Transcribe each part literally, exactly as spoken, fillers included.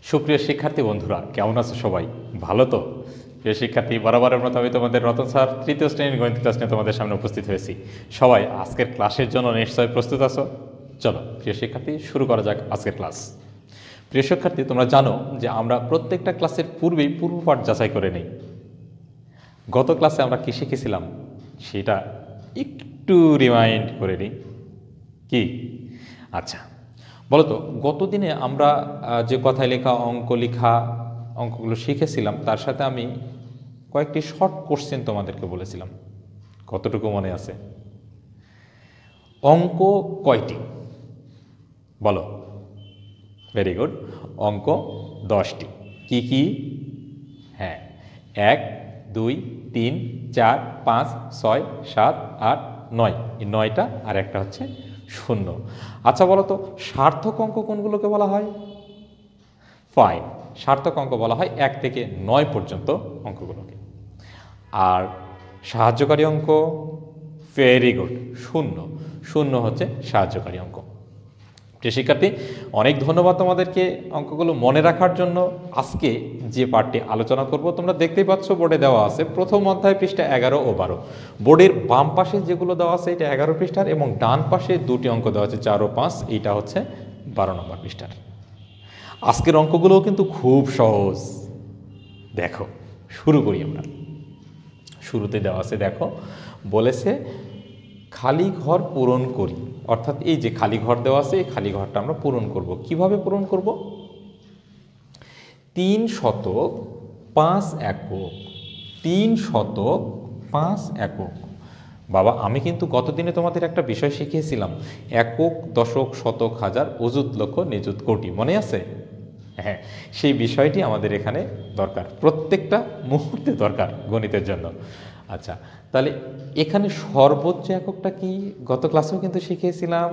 সুপ্রিয় শিক্ষার্থী বন্ধুরা, কেমন আছো সবাই? ভালো তো? প্রিয় শিক্ষার্থী, বরাবরের মতো আমি তোমাদের রতন স্যার তৃতীয় শ্রেণীর গণিত ক্লাস নিয়ে তোমাদের সামনে উপস্থিত হয়েছি। সবাই আজকের ক্লাসের জন্য নিশ্চয়ই প্রস্তুত আছো? চলো প্রিয় শিক্ষার্থী, শুরু করা যাক আজকের ক্লাস। প্রিয় শিক্ষার্থী, তোমরা জানো যে আমরা প্রত্যেকটা ক্লাসের পূর্বেই পূর্বপাঠ যাচাই করে নিই। গত ক্লাসে আমরা কী শিখেছিলাম সেটা একটু রিমাইন্ড করে নিই। কি? আচ্ছা, বলতো গত দিনে আমরা যে কথায় লেখা, অঙ্ক লেখা, অঙ্কগুলো শিখেছিলাম, তার সাথে আমি কয়েকটি শর্ট কোশ্চেন তোমাদেরকে বলেছিলাম। কতটুকু মনে আছে? অঙ্ক কয়টি বলো? ভেরি গুড, অঙ্ক দশটি। কি কি? হ্যাঁ, এক, দুই, তিন, চার, পাঁচ, ছয়, সাত, আট, নয়। এই নয়টা, আর একটা হচ্ছে শূন্য। আচ্ছা বলো তো, সার্থক অঙ্ক কোনগুলোকে বলা হয়? ফাইন, সার্থক অঙ্ক বলা হয় এক থেকে নয় পর্যন্ত অঙ্কগুলোকে। আর সাহায্যকারী অঙ্ক? ভেরি গুড, শূন্য। শূন্য হচ্ছে সাহায্যকারী অঙ্ক। প্রিয় শিক্ষার্থী, অনেক ধন্যবাদ তোমাদেরকে অঙ্কগুলো মনে রাখার জন্য। আজকে যে পাঠটি আলোচনা করব তোমরা দেখতেই পাচ্ছ, বোর্ডে দেওয়া আছে প্রথম অধ্যায় পৃষ্ঠা এগারো ও বারো। বোর্ডের বাম পাশে যেগুলো দেওয়া আছে এটা এগারো পৃষ্ঠার, এবং ডান পাশে দুটি অঙ্ক দেওয়া আছে চার ও পাঁচ, এইটা হচ্ছে বারো নম্বর পৃষ্ঠার। আজকের অঙ্কগুলোও কিন্তু খুব সহজ। দেখো, শুরু করি আমরা। শুরুতে দেওয়া আছে, দেখো বলেছে খালি ঘর পূরণ করি। অর্থাৎ এই যে খালি ঘর দেওয়া আছে, এই খালি ঘরটা আমরা পূরণ করব। কিভাবে পূরণ করব? তিন শতক পাঁচ একক। তিন শতক পাঁচ একক। বাবা, আমি কিন্তু গতদিনে তোমাদের একটা বিষয় শিখিয়েছিলাম, একক, দশক, শতক, হাজার, অযুত, লক্ষ, নিযুত, কোটি। মনে আছে? হ্যাঁ, সেই বিষয়টি আমাদের এখানে দরকার, প্রত্যেকটা মুহূর্তে দরকার গণিতের জন্য। আচ্ছা, তাহলে এখানে সর্বোচ্চ এককটা কি? গত ক্লাসেও কিন্তু শিখিয়েছিলাম।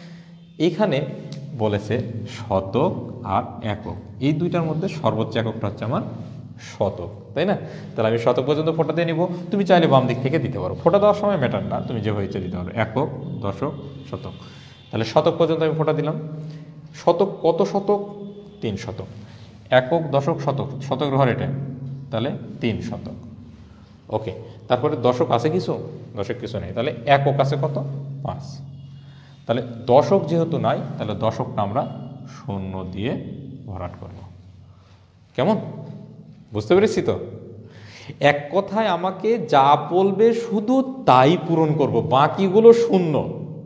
এখানে বলেছে শতক আর একক, এই দুইটার মধ্যে সর্বোচ্চ এককটা হচ্ছে আমার শতক, তাই না? তাহলে আমি শতক পর্যন্ত ফোঁটা দিয়ে নিব। তুমি চাইলে বাম দিক থেকে দিতে পারো, ফোঁটা দেওয়ার সময় ম্যাটার না, তুমি যে হয়েছে দিতে পারো। একক, দশক, শতক। তাহলে শতক পর্যন্ত আমি ফোঁটা দিলাম। শতক কত শতক? তিন শতক। একক, দশক, শতক, শতকের ঘর এটা, তাহলে তিন শতক। ওকে, তারপরে দশক আছে কিছু? দশক কিছু নেই। তাহলে একক আছে কত? পাঁচ। তাহলে দশক যেহেতু নাই, তাহলে দশকটা আমরা শূন্য দিয়ে ভরাট করব। কেমন? বুঝতে পেরেছি তো? এক কথায় আমাকে যা বলবে শুধু তাই পূরণ করব, বাকিগুলো শূন্য,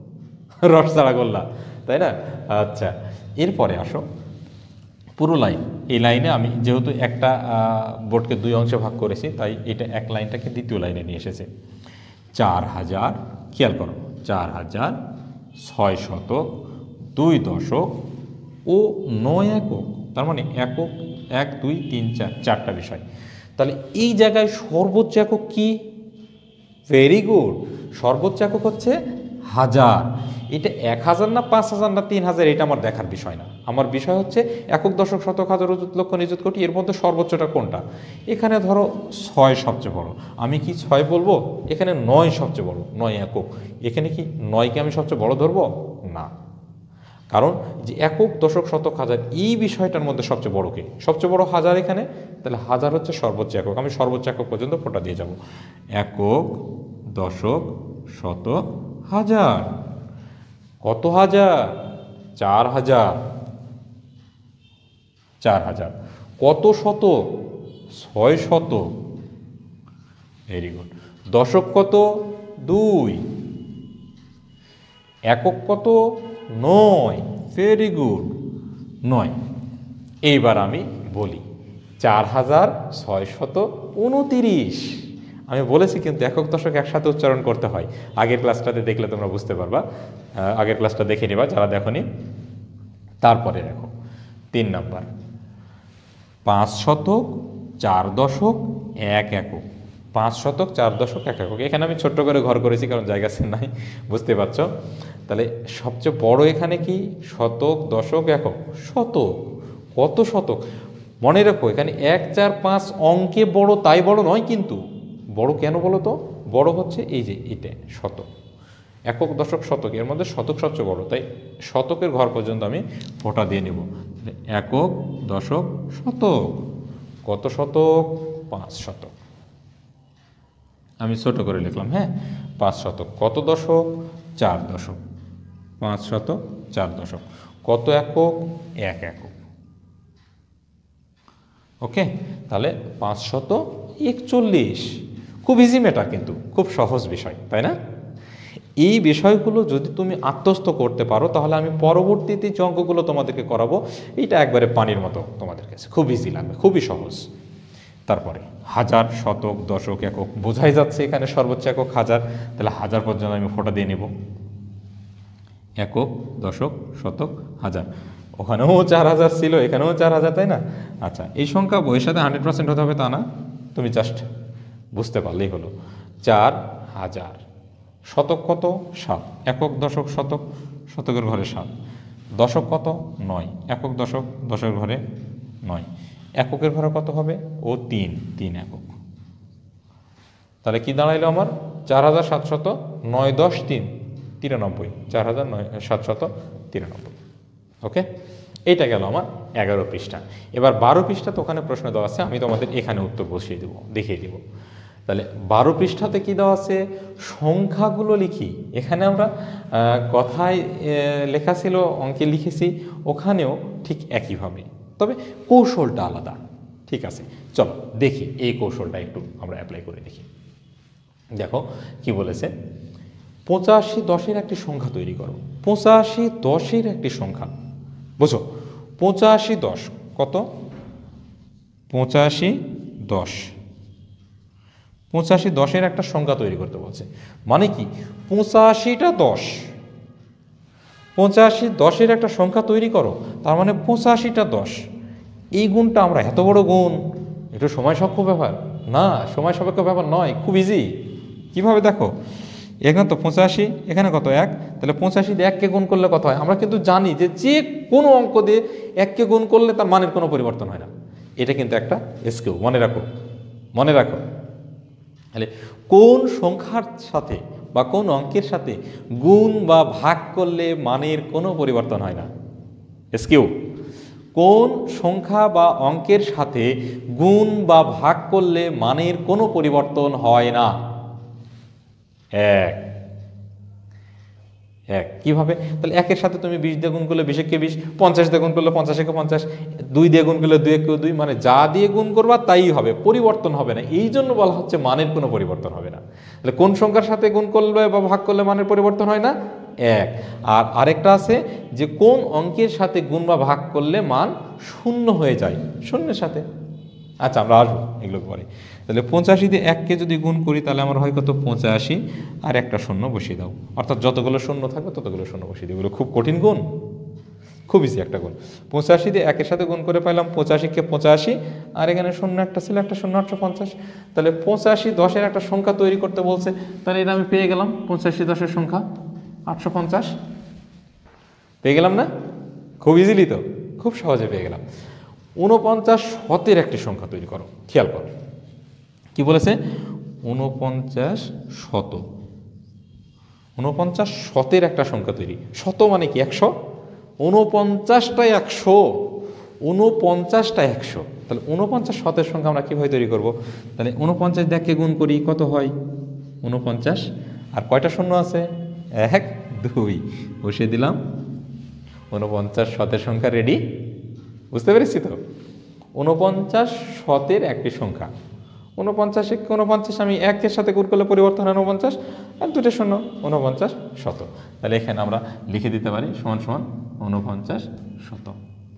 রস ছাড়া গোল্লা, তাই না? আচ্ছা, এরপরে আসো পুরো লাইন। এই লাইনে আমি যেহেতু একটা বোর্ডকে দুই অংশে ভাগ করেছি, তাই এটা এক লাইনটাকে দ্বিতীয় লাইনে নিয়ে এসেছে। চার হাজার, খেয়াল করো, চার হাজার ছয় শতক দুই দশক ও নয় একক। তার মানে একক এক, দুই, তিন, চার, চারটা বিষয়। তাহলে এই জায়গায় সর্বোচ্চ একক কি? ভেরি গুড, সর্বোচ্চ একক হচ্ছে হাজার। এটা এক হাজার না পাঁচ হাজার না তিন হাজার, এটা আমার দেখার বিষয় না। আমার বিষয় হচ্ছে একক, দশক, শতক, হাজার, অযুত, লক্ষ, নিযুত, কোটি, এর মধ্যে সর্বোচ্চটা কোনটা? এখানে ধরো ছয় সবচেয়ে বড়, আমি কি ছয় বলবো? এখানে নয় সবচেয়ে বড়, নয় একক। এখানে কি নয়কে আমি সবচেয়ে বড় ধরবো? না, কারণ যে একক, দশক, শতক, হাজার, এই বিষয়টার মধ্যে সবচেয়ে বড় কে? সবচেয়ে বড় হাজার এখানে, তাহলে হাজার হচ্ছে সর্বোচ্চ একক। আমি সর্বোচ্চ একক পর্যন্ত ফোঁটা দিয়ে যাব। একক, দশক, শতক, হাজার। কত হাজার? চার হাজার। চার হাজার। কত শতক? ছয় শতক। Very good. দশক কত? দুই। একক কত? নয়। ভেরি গুড, নয়। এইবার আমি বলি চার হাজার ছয় শত উনতিরিশ। আমি বলেছি কিন্তু একক, দশক একসাথে উচ্চারণ করতে হয়। আগের ক্লাসটাতে দেখলে তোমরা বুঝতে পারবা, আগের ক্লাসটা দেখে নেবা যারা দেখনি। তারপরে দেখো তিন নাম্বার, পাঁচ শতক চার দশক এক একক। পাঁচ শতক চার দশক এক একক। এখানে আমি ছোট্ট করে ঘর করেছি কারণ জায়গা নাই, বুঝতে পারছো? তাহলে সবচেয়ে বড় এখানে কি? শতক, দশক, একক। শতক। কত শতক? মনে রাখো, এখানে এক, চার, পাঁচ অঙ্কে বড় তাই বড় নয়, কিন্তু বড় কেন বলো তো? বড় হচ্ছে এই যে এটা শতক। একক, দশক, শতক, এর মধ্যে শতক সবচেয়ে বড়, তাই শতকের ঘর পর্যন্ত আমি ফোঁটা দিয়ে নেব। একক, দশক শতক। কত শতক? পাঁচ শতক। আমি ছোট করে লিখলাম, হ্যাঁ, পাঁচ শতক। কত দশক? চার দশক। পাঁচ শতক চার দশক। কত একক? এক একক। ওকে, তাহলে পাঁচশত একচল্লিশ। খুব ইজি ম্যাটার, কিন্তু খুব সহজ বিষয়, তাই না? এই বিষয়গুলো যদি তুমি আত্মস্থ করতে পারো তাহলে আমি পরবর্তীতে যে অঙ্কগুলো তোমাদেরকে করাবো এইটা একবারে পানির মতো তোমাদের কাছে, খুব ইজি লাগবে, খুবই সহজ। তারপরে হাজার, শতক, দশক, একক, বোঝাই যাচ্ছে এখানে সর্বোচ্চ একক হাজার, তাহলে হাজার পর্যন্ত আমি ফোঁটা দিয়ে নেব। একক, দশক, শতক, হাজার। ওখানেও চার হাজার ছিল, এখানেও চার হাজার, তাই না? আচ্ছা, এই সংখ্যা বইয়ের সাথে হান্ড্রেড পার্সেন্ট হতে হবে তা না, তুমি জাস্ট বুঝতে পারলেই হলো। চার হাজার। শতক কত? সাত। একক, দশক, শতক, শতকের ঘরে সাত। দশক কত? নয়। একক, দশক, দশকের ঘরে নয়। এককের ঘরে কত হবে? ও তিন, তিন একক। তাহলে কি দাঁড়াইলো আমার? চার হাজার সাতশত নয় দশ তিন, তিরানব্বই। চার হাজার নয় সাতশত তিরানব্বই। ওকে, এইটা গেল আমার এগারো পৃষ্ঠা। এবার বারো পৃষ্ঠা তো ওখানে প্রশ্ন দেওয়া আছে, আমি তোমাদের এখানে উত্তর বসিয়ে দেবো, দেখিয়ে দেবো। তাহলে বারো পৃষ্ঠাতে কি দেওয়া আছে? সংখ্যাগুলো লিখি। এখানে আমরা কথায় লেখা ছিল, অঙ্কে লিখেছি, ওখানেও ঠিক একইভাবে, তবে কৌশলটা আলাদা। ঠিক আছে, চলো দেখি এই কৌশলটা একটু আমরা অ্যাপ্লাই করে দেখি। দেখো কি বলেছে, পঁচাশি দশের একটি সংখ্যা তৈরি করো। পঁচাশি দশের একটি সংখ্যা, বুঝো, পঁচাশি দশ কত? পঁচাশি দশ। পঁচাশি দশের একটা সংখ্যা তৈরি করতে বলছে, মানে কি? পঁচাশিটা দশ, পঁচাশি দশের একটা সংখ্যা তৈরি করো, তার মানে পঁচাশিটা দশ। এই গুণটা আমরা, এত বড় গুণ, একটু সময় সাপেক্ষ ব্যাপার না, সময় সাপেক্ষ ব্যাপার নয়, খুব ইজি। কিভাবে দেখো, এখানে তো পঁচাশি, এখানে কত? এক। তাহলে পঁচাশি দিয়ে এককে গুণ করলে কত হয়? আমরা কিন্তু জানি যে যে কোনো অঙ্ক দিয়ে এককে গুণ করলে তার মানের কোনো পরিবর্তন হয় না। এটা কিন্তু একটা এসকেউ, মনে রাখো, মনে রাখো। তাহলে কোন সংখ্যার সাথে বা কোন অঙ্কের সাথে গুণ বা ভাগ করলে মানের কোনো পরিবর্তন হয় না? এসকেউ, কোন সংখ্যা বা অঙ্কের সাথে গুণ বা ভাগ করলে মানের কোনো পরিবর্তন হয় না? এক। এক কিভাবে? তাহলে একের সাথে তুমি বিশ দিয়ে গুণ করলে বিশ একে বিশ, পঞ্চাশ দিয়ে গুণ করলে পঞ্চাশ একে পঞ্চাশ, দুই দিয়ে গুণ করলে দুই একে দুই, মানে যা দিয়ে গুণ করবা তাই হবে, পরিবর্তন হবে না। এই জন্য বলা হচ্ছে মানের কোনো পরিবর্তন হবে না। তাহলে কোন সংখ্যার সাথে গুণ করলে বা ভাগ করলে মানের পরিবর্তন হয় না? এক। আর আরেকটা আছে যে কোন অঙ্কের সাথে গুণ বা ভাগ করলে মান শূন্য হয়ে যায়, শূন্যের সাথে। আচ্ছা, আমরা আসবো এগুলো পরে। তাহলে পঁচাশি দিয়ে এককে যদি গুণ করি তাহলে আমার হয় কত? পঁচাশি, আর একটা শূন্য বসিয়ে দাও, অর্থাৎ যতগুলো শূন্য থাকবে ততগুলো শূন্য বসিয়ে দিই। এগুলো খুব কঠিন গুণ, খুব ইজি একটা গুণ। পঁচাশি দিয়ে একের সাথে গুণ করে পাইলাম পঁচাশিকে পঁচাশি, আর এখানে শূন্য একটা ছিল, একটা শূন্য, আটশো পঞ্চাশ। তাহলে পঁচাশি দশের একটা সংখ্যা তৈরি করতে বলছে, তাহলে এটা আমি পেয়ে গেলাম। পঁচাশি দশের সংখ্যা আটশো পঞ্চাশ পেয়ে গেলাম না? খুব ইজিলি তো, খুব সহজে পেয়ে গেলাম। ঊনপঞ্চাশ শতের একটি সংখ্যা তৈরি করো। খেয়াল করো কি বলেছে, ঊনপঞ্চাশ শত। ঊনপঞ্চাশ শতের একটা সংখ্যা তৈরি, শত মানে কি? একশো। ঊনপঞ্চাশটা একশো, ঊনপঞ্চাশটা একশো। তাহলে ঊনপঞ্চাশ শতের সংখ্যা আমরা কীভাবে তৈরি করব? তাহলে ঊনপঞ্চাশ দেখে গুণ করি, কত হয়? ঊনপঞ্চাশ, আর কয়টা শূন্য আছে? এক, দুই, বসিয়ে দিলাম। ঊনপঞ্চাশ শতের সংখ্যা রেডি। বুঝতে পেরেছি তো? ঊনপঞ্চাশ শতের একটি সংখ্যা। ঊনপঞ্চাশে ঊনপঞ্চাশ আমি একের সাথে গুণ করলে পরিবর্তন হয় ঊনপঞ্চাশ, আর দুটো শূন্য, ঊনপঞ্চাশ শত। তাহলে এখানে আমরা লিখে দিতে পারি সমান সমান ঊনপঞ্চাশ শত।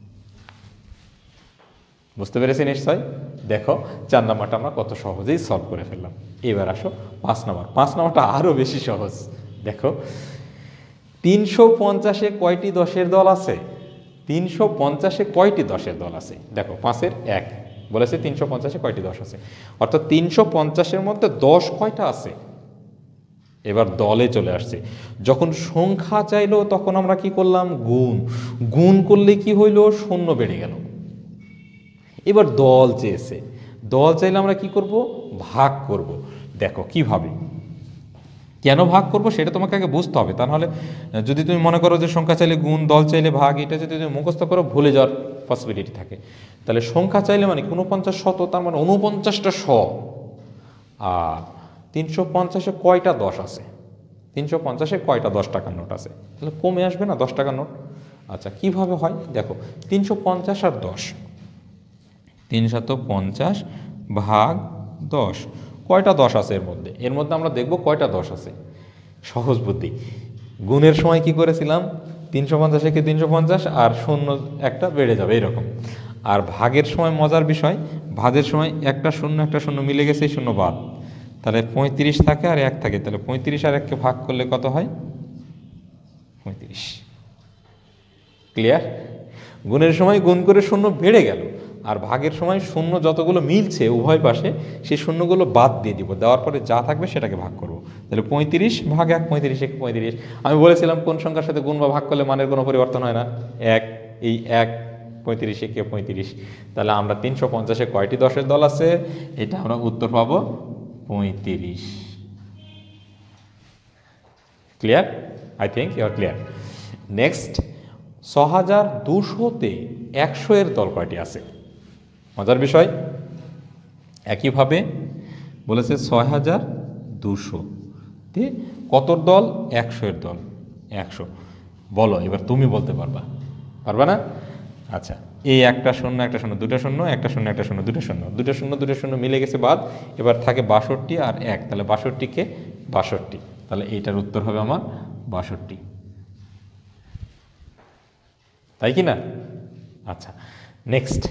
বুঝতে পেরেছি নিশ্চয়? দেখো চার নাম্বারটা আমরা কত সহজেই সলভ করে ফেললাম। এবার আসো পাঁচ নাম্বার। পাঁচ নাম্বারটা আরও বেশি সহজ। দেখো, তিনশো পঞ্চাশে কয়টি দশের দল আছে? তিনশো পঞ্চাশে কয়টি দশের দল আছে? দেখো, পাঁচের এক বলেছে তিনশো পঞ্চাশে কয়টি দশ আছে, অর্থাৎ তিনশো পঞ্চাশের মধ্যে দশ কয়টা আছে? এবার দলে চলে আসছে। যখন সংখ্যা চাইলো তখন আমরা কি করলাম? গুণ। গুণ করলে কি হইল? শূন্য বেড়ে গেল। এবার দল চেয়েছে, দল চাইলে আমরা কি করব? ভাগ করব। দেখো কিভাবে, কেন ভাগ করব সেটা তোমাকে আগে বুঝতে হবে। তাহলে যদি তুমি মনে করো যে সংখ্যা চাইলে গুণ, দল চাইলে ভাগ, এটা যদি তুমি মুখস্থ করো ভুলে যাওয়ার পসিবিলিটি থাকে। তাহলে সংখ্যা চাইলে মানে ঊনপঞ্চাশ শত, তার মানে ঊনপঞ্চাশটা শ। আর তিনশো পঞ্চাশে কয়টা দশ আছে? তিনশো পঞ্চাশে কয়টা দশ টাকার নোট আছে? তাহলে কমে আসবে না দশ টাকার নোট? আচ্ছা, কিভাবে হয় দেখো, তিনশো পঞ্চাশ আর দশ, তিনশত পঞ্চাশ ভাগ দশ, কয়টা দশ আছে এর মধ্যে? এর মধ্যে আমরা দেখব কয়টা দশ আছে। সহজ বুদ্ধি, গুণের সময় কি করেছিলাম, তিনশো পঞ্চাশ একে তিনশো পঞ্চাশ আর শূন্য একটা বেড়ে যাবে এরকম। আর ভাগের সময় মজার বিষয়, ভাগের সময় একটা শূন্য একটা শূন্য মিলে গেছে, এই শূন্য বাদ, তাহলে পঁয়ত্রিশ থাকে আর এক থাকে, তাহলে পঁয়ত্রিশ আর এককে ভাগ করলে কত হয়? পঁয়ত্রিশ। ক্লিয়ার? গুণের সময় গুণ করে শূন্য বেড়ে গেল, আর ভাগের সময় শূন্য যতগুলো মিলছে উভয় পাশে সেই শূন্যগুলো বাদ দিয়ে দিব, দেওয়ার পরে যা থাকবে সেটাকে ভাগ করব। তাহলে পঁয়ত্রিশ ভাগ এক, পঁয়ত্রিশ এক পঁয়ত্রিশ। আমি বলেছিলাম কোন সংখ্যার সাথে গুণ বা ভাগ করলে মানের কোনো পরিবর্তন হয় না, এক, এই এক, পঁয়ত্রিশ একে পঁয়ত্রিশ। তাহলে আমরা তিনশো পঞ্চাশে কয়টি দশের দল আছে? এটা আমরা উত্তর পাবো পঁয়ত্রিশ। Clear? I think you are clear. Next, ছ হাজার দুশোতে একশো এর দল কয়টি আছে? মজার বিষয়, একইভাবে বলেছে ছয় হাজার দুশোতে কত দল? একশো এর দল। একশো বলো, এবার তুমি বলতে পারবা, পারবা না? আচ্ছা, এই একটা শূন্য একটা শূন্য দুটো শূন্য, একটা শূন্য একটা শূন্য দুটো শূন্য, দুটো শূন্য দুটো শূন্য মিলে গেছে বাদ, এবার থাকে বাষট্টি আর এক, তাহলে বাষট্টিকে বাষট্টি, তাহলে এইটার উত্তর হবে আমার বাষট্টি, তাই কি না? আচ্ছা, নেক্সট,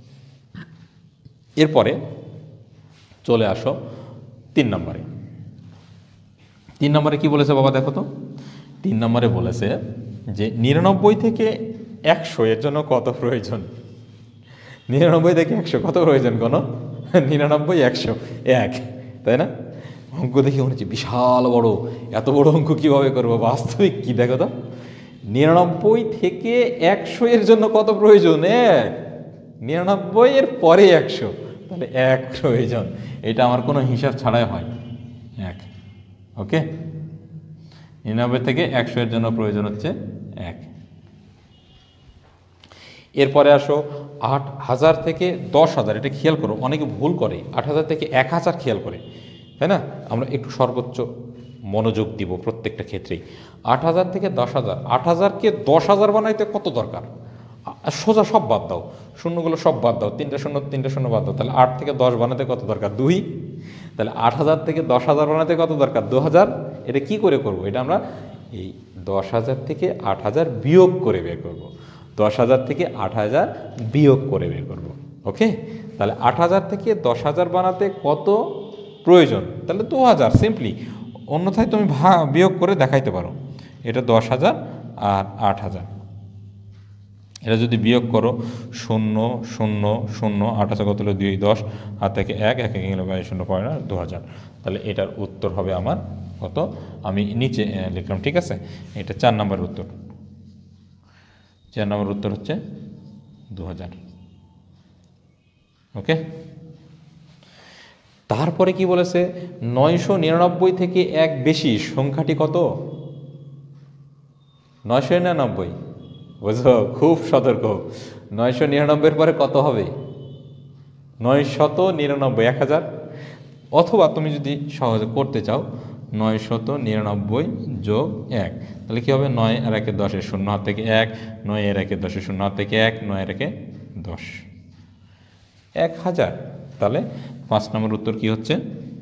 এরপরে চলে আসো তিন নম্বরে। তিন নম্বরে কি বলেছে বাবা দেখো তো, তিন নম্বরে বলেছে যে নিরানব্বই থেকে একশো এর জন্য কত প্রয়োজন? নিরানব্বই থেকে একশো কত প্রয়োজন? কোনো নিরানব্বই একশো এক, তাই না? অঙ্ক দেখে মনে হচ্ছে বিশাল বড়, এত বড় অঙ্ক কীভাবে করবো? বাস্তবিক কি দেখো তো, নিরানব্বই থেকে একশো এর জন্য কত প্রয়োজন? এক। নিরানব্বই এর পরে একশো, তাহলে এক প্রয়োজন। এটা আমার কোনো হিসাব ছাড়াই হয়, এক। ওকে, নিরানব্বই থেকে একশো এর জন্য প্রয়োজন হচ্ছে এক। এরপরে আসো আট হাজার থেকে দশ হাজার, এটা খেয়াল করো, অনেকে ভুল করে, আট হাজার থেকে এক হাজার খেয়াল করে, তাই না? আমরা একটু সর্বোচ্চ মনোযোগ দিব প্রত্যেকটা ক্ষেত্রেই। আট হাজার থেকে দশ হাজার, আট হাজারকে দশ হাজার বানাইতে কত দরকার? সোজা সব বাদ দাও, শূন্যগুলো সব বাদ দাও, তিনটে শূন্য তিনটে শূন্য বাদ দাও, তাহলে আট থেকে দশ বানাতে কত দরকার? দুই। তাহলে আট হাজার থেকে দশ হাজার বানাতে কত দরকার? দু হাজার। এটা কী করে করব? এটা আমরা এই দশ হাজার থেকে আট হাজার বিয়োগ করে বের করব। দশ হাজার থেকে আট হাজার বিয়োগ করে বের করব। ওকে, তাহলে আট হাজার থেকে দশ হাজার বানাতে কত প্রয়োজন? তাহলে দু হাজার, সিম্পলি। অন্যথায় তুমি ভা বিয়োগ করে দেখাইতে পারো, এটা দশ হাজার আর আট হাজার, এটা যদি বিয়োগ করো, শূন্য শূন্য শূন্য, আট হাজার কত হলো? দুই, দশ, হাত থেকে এক, এক এক গেল বাইশ, শূন্য পড়ে না, দু হাজার। তাহলে এটার উত্তর হবে আমার কত? আমি নিচে লিখলাম, ঠিক আছে? এটা চার নম্বরের উত্তর, চার নম্বর উত্তর হচ্ছে দু হাজার। ওকে, তারপরে কি বলেছে? নয়শো নিরানব্বই থেকে এক বেশি সংখ্যাটি কত? নয়শো নিরানব্বই, বুঝো, খুব সতর্ক। নয়শো নিরানব্বইয়ের পরে কত হবে? নয় শত নিরানব্বই, এক হাজার। অথবা তুমি যদি সহজে করতে চাও, নয় শত নিরানব্বই যোগ এক, তাহলে কী হবে? নয় আর একে দশের, শূন্য হাত থেকে এক, নয় এর একে দশের, শূন্য হাত থেকে এক, নয় এর একে দশ, এক হাজার। তাহলে পাঁচ নম্বর উত্তর কি হচ্ছে?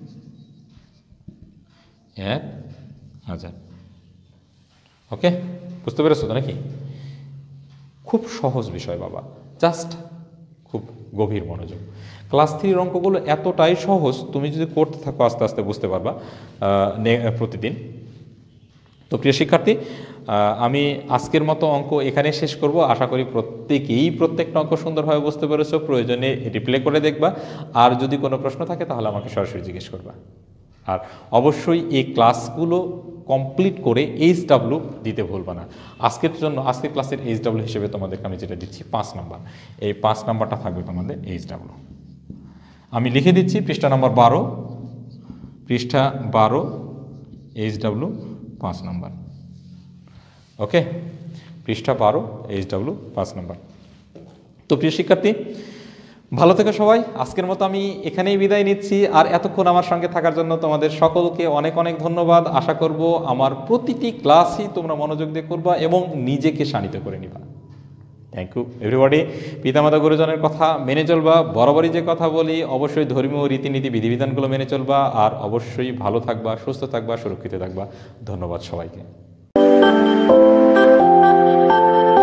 এক হাজার। ওকে, বুঝতে পেরেছো তো নাকি? খুব সহজ বিষয় বাবা, জাস্ট খুব গভীর মনোযোগ। ক্লাস থ্রির অঙ্কগুলো এতটাই সহজ, তুমি যদি করতে থাকো আস্তে আস্তে বুঝতে পারবা প্রতিদিন। তো প্রিয় শিক্ষার্থী, আমি আজকের মতো অঙ্ক এখানে শেষ করব। আশা করি প্রত্যেকেই প্রত্যেকটা অঙ্ক সুন্দরভাবে বুঝতে পেরেছো। প্রয়োজনে রিপ্লে করে দেখবা, আর যদি কোনো প্রশ্ন থাকে তাহলে আমাকে সরাসরি জিজ্ঞেস করবা। আর অবশ্যই এই ক্লাসগুলো কমপ্লিট করে এইচ ডাব্লিউ দিতে ভুলবা না। আজকের জন্য আজকের ক্লাসের এইচ ডাব্লিউ হিসেবে তোমাদেরকে আমি যেটা দিচ্ছি পাঁচ নাম্বার, এই পাঁচ নাম্বারটা থাকবে তোমাদের এইচ ডাব্লিউ। আমি লিখে দিচ্ছি পৃষ্ঠা নম্বর বারো, পৃষ্ঠা বারো, এইচ ডাব্লু পাঁচ নাম্বার। ওকে, পৃষ্ঠা বারো, এইচ ডাব্লু পাঁচ নাম্বার। তো প্রিয় শিক্ষার্থী, ভালো থেকো সবাই। আজকের মতো আমি এখানেই বিদায় নিচ্ছি। আর এতক্ষণ আমার সঙ্গে থাকার জন্য তোমাদের সকলকে অনেক অনেক ধন্যবাদ। আশা করব আমার প্রতিটি ক্লাসই তোমরা মনোযোগ দিয়ে করবা এবং নিজেকে শানিত করে নিবা। Thank you everybody. পিতামাতা গুরুজনের কথা মেনে চলবা, বরাবরই যে কথা বলি অবশ্যই ধর্মীয় রীতিনীতি বিধিবিধানগুলো মেনে চলবা, আর অবশ্যই ভালো থাকবা, সুস্থ থাকবা, সুরক্ষিত থাকবা। ধন্যবাদ সবাইকে।